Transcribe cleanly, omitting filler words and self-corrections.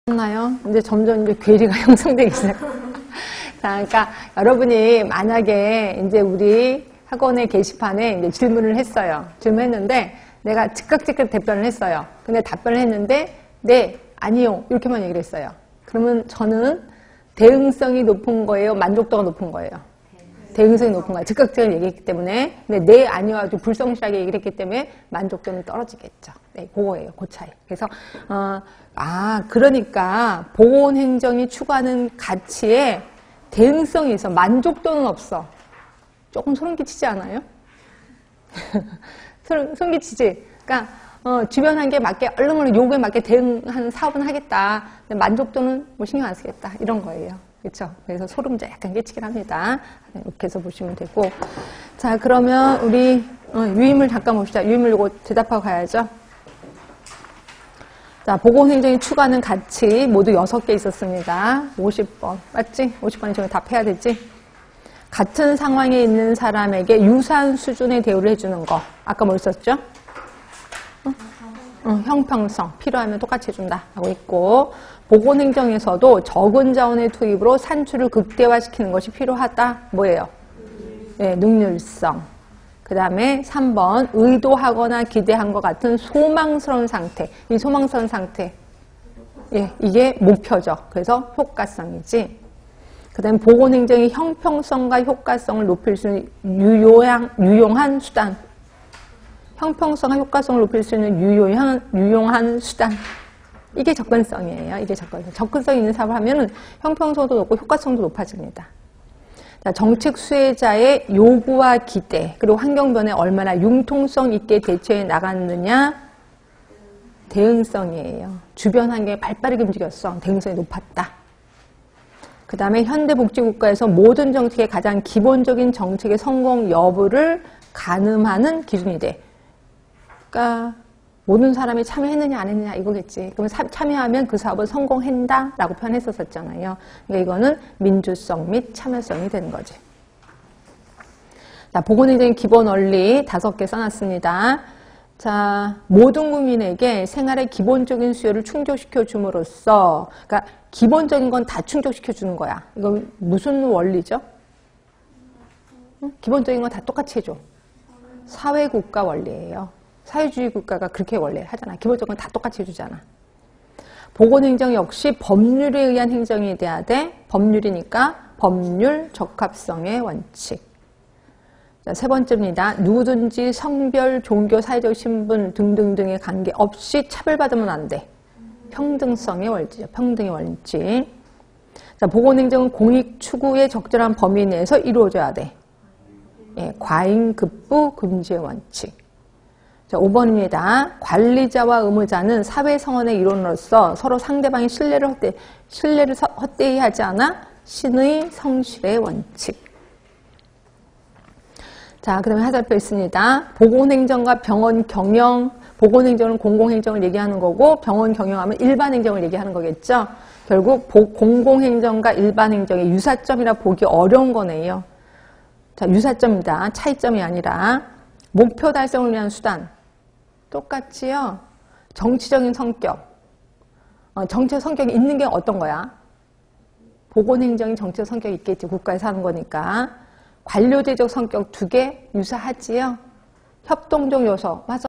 나요? 이제 점점 이제 괴리가 형성되기 시작합니다. 자, 그러니까 여러분이 만약에 이제 우리 학원의 게시판에 이제 질문을 했어요. 질문했는데 내가 즉각 답변을 했어요. 근데 답변을 했는데 네, 아니요 이렇게만 얘기를 했어요. 그러면 저는 대응성이 높은 거예요? 만족도가 높은 거예요? 대응성이 높은 거예요. 즉각적으로 얘기했기 때문에. 근데 네, 아니요 아주 불성실하게 얘기를 했기 때문에 만족도는 떨어지겠죠. 네, 그거예요. 그 차이. 그래서 그러니까 보건행정이 추구하는 가치에 대응성이 있어. 만족도는 없어. 조금 소름 끼치지 않아요? 소름 끼치지? 그러니까 주변 한계에 맞게 얼른 요구에 맞게 대응하는 사업은 하겠다. 근데 만족도는 뭐 신경 안 쓰겠다. 이런 거예요. 그렇죠? 그래서 소름자 약간 끼치긴 합니다. 이렇게 해서 보시면 되고. 자, 그러면 우리 유임을 잠깐 봅시다. 유임을 요거 대답하고 가야죠. 자, 보건행정이 추구하는 가치 모두 6개 있었습니다. 50번. 맞지? 50번이 저기 답해야 되지? 같은 상황에 있는 사람에게 유사한 수준의 대우를 해주는 거. 아까 뭐 있었죠? 형평성. 필요하면 똑같이 해준다. 하고 있고. 보건행정에서도 적은 자원의 투입으로 산출을 극대화시키는 것이 필요하다. 뭐예요? 네, 능률성. 그 다음에 3번 의도하거나 기대한 것 같은 소망스러운 상태. 이 소망스러운 상태. 예, 이게 목표죠. 그래서 효과성이지. 그 다음에 보건행정의 형평성과 효과성을 높일 수 있는 유용한 수단. 형평성과 효과성을 높일 수 있는 유용한 수단. 이게 접근성이에요. 이게 접근성. 접근성 있는 사업을 하면은 형평성도 높고 효과성도 높아집니다. 자, 정책 수혜자의 요구와 기대, 그리고 환경 변화에 얼마나 융통성 있게 대처해 나갔느냐, 대응성이에요. 주변 환경에 발빠르게 움직였어. 대응성이 높았다. 그 다음에 현대복지국가에서 모든 정책의 가장 기본적인 정책의 성공 여부를 가늠하는 기준이 돼. 그러니까 모든 사람이 참여했느냐 안 했느냐 이거겠지. 그러면 참여하면 그 사업은 성공한다 라고 표현했었잖아요. 그러니까 이거는 민주성 및 참여성이 되는 거지. 자, 보건행정의 기본 원리 5개 써놨습니다. 자, 모든 국민에게 생활의 기본적인 수요를 충족시켜 줌으로써, 그러니까 기본적인 건 다 충족시켜 주는 거야. 이건 무슨 원리죠? 기본적인 건 다 똑같이 해줘. 사회국가 원리예요. 사회주의 국가가 그렇게 원래 하잖아. 기본적으로 다 똑같이 해주잖아. 보건행정 역시 법률에 의한 행정이 돼야 돼. 법률이니까 법률 적합성의 원칙. 자, 3번째입니다. 누구든지 성별, 종교, 사회적 신분 등등등의 관계 없이 차별받으면 안 돼. 평등성의 원칙이죠. 평등의 원칙. 자, 보건행정은 공익 추구의 적절한 범위 내에서 이루어져야 돼. 예, 과잉급부 금지의 원칙. 자, 5번입니다. 관리자와 의무자는 사회성원의 일원으로서 서로 상대방의 신뢰를 헛되이 하지 않아 신의 성실의 원칙. 자, 그다음에 하살표 있습니다. 보건행정과 병원 경영, 보건행정은 공공행정을 얘기하는 거고 병원 경영하면 일반행정을 얘기하는 거겠죠. 결국 공공행정과 일반행정의 유사점이라 보기 어려운 거네요. 자, 유사점이다. 차이점이 아니라 목표 달성을 위한 수단. 똑같지요. 정치적인 성격. 정치적 성격이 있는 게 어떤 거야? 보건행정이 정치적 성격이 있겠지. 국가에서 하는 거니까. 관료제적 성격 2개 유사하지요. 협동적 요소. 맞아.